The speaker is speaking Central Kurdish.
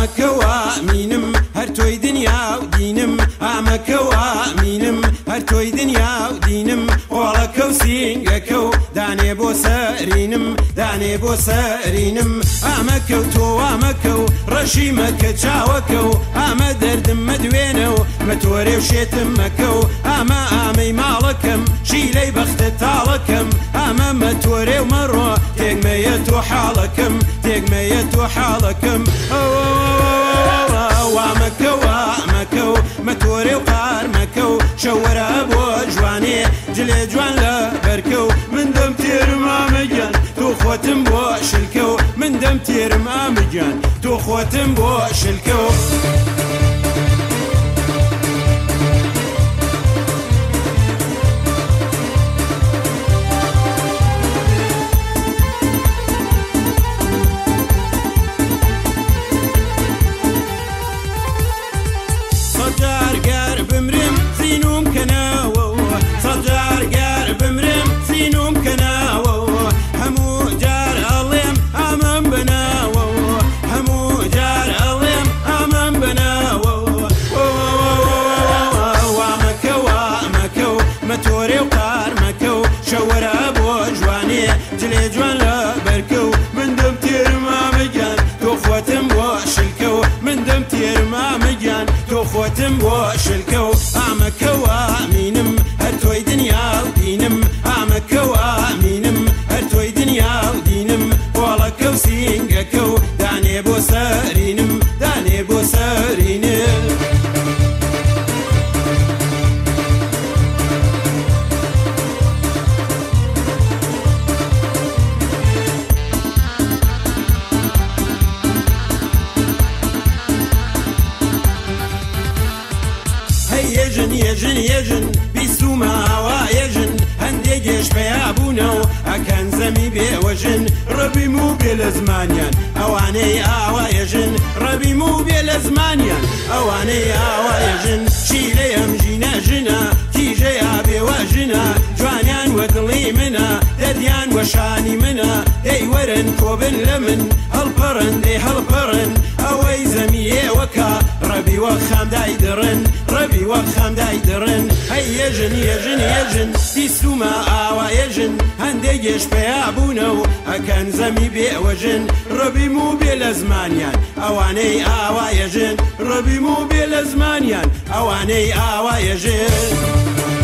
ئامەکەوە مینم هەر تۆی دنیا و دینم ئامەکەوە مینم هەر تۆی دنیا و دینم ئۆڵەکە و سینگەکە و دانێ بۆ سەرینم دانێ بۆ سەرینم ئامەکە و تۆ ئامەکە و ڕەشی مەکە چاوەکە و ئامە دەردم مەدوێنە و مەتۆرێ و شێتم مەکە و ئامە ئامەی ماڵەکەم شیلەی بەختە تاڵەکەم ئامە مەتۆرێ و مەڕۆ تێگمەیە تۆ حاڵەکەم تێگمەیە تۆ حاڵەکەم وامەکەوە ئەمەکە و مەتۆرێ و قارمەکە و شەوەرە بۆ جوانێ جلێ جوان لە بەرکە و من دەم تێرم ئامەگیان تۆ خۆتم بۆ شلکە و من دەم تێرم ئامەگیان تۆ خۆتم بۆ شلکە و مەتۆرێ و قارمەکە و شەوەرە بۆ جوانێ جلێ جوان لە بەرکە و من دەم تێرم ئامەگیان تۆ خۆتم بۆ شلکە و من دەم تێرم ئامەگیان تۆ خۆتم بۆ شلکە و ئامەکەوە مینم هەر تۆی دنیا و دینم ئامەکەوە مینم هەر تۆی دنیا و دینم ئۆڵەکە و سینگەکە و دانێ بۆ سەرینم دانێ بۆ سەرینم يجن يجن يجن بيسوما وايجن هنديجش بيابونو أكن زمي بيوجن ربي مو بالزمانيان أواني وايجن ربي مو بالزمانيان أواني وايجن شيليهم جينا جنا تيجي أبي وجنا جوانيان ودلي منا دديان وشاني منا دي ورن كوبن لمن هالبرن دي هالبرن أوي زمي وكا ربي وخام دايدرن ربي وخام دايدرن هي يجن يجن يجن بيسوما آوا يجن هنديجش بيابونو أكن زمي بيوجن ربي مو بالزمانيان أواني آوا يجن ربي مو بالزمانيان أواني آوا يجن